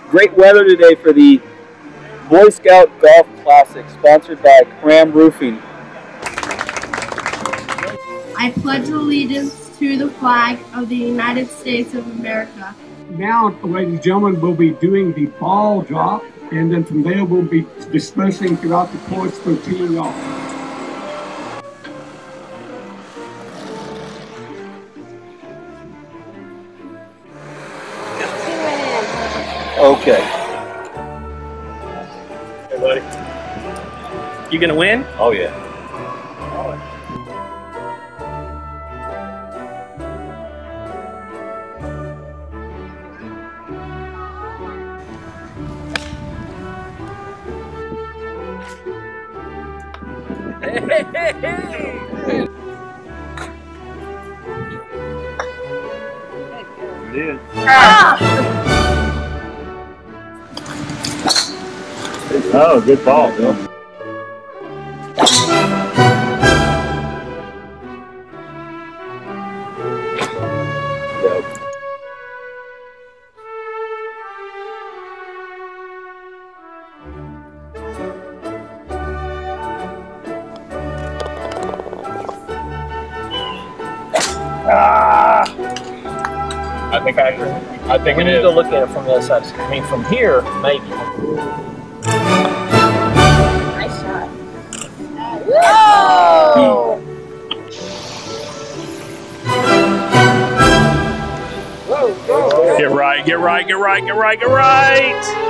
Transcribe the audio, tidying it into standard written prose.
Great weather today for the Boy Scout Golf Classic, sponsored by Cram Roofing. I pledge allegiance to the flag of the United States of America. Now, ladies and gentlemen, we'll be doing the ball drop, and then from there we'll be dispersing throughout the course for teeing off. Okay. Hey, buddy. You gonna win? Oh, yeah. Hey. Dude. Oh, good ball, Bill. I think we need to look at it from the other side. I mean, from here, maybe. Nice shot. Whoa! Get right, get right, get right, get right, get right!